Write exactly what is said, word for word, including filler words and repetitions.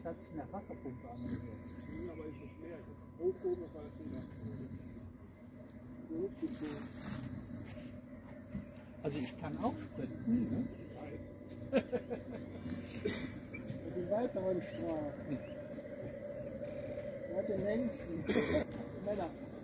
Vielleicht hat sich eine Wasserpumpe angesetzt. Ja, aber ich ist leer. Hoch oben ist alles leer. Also ich kann auch spritzen, ne? Und die weiteren Strafen. Wer hat den längsten? Männer.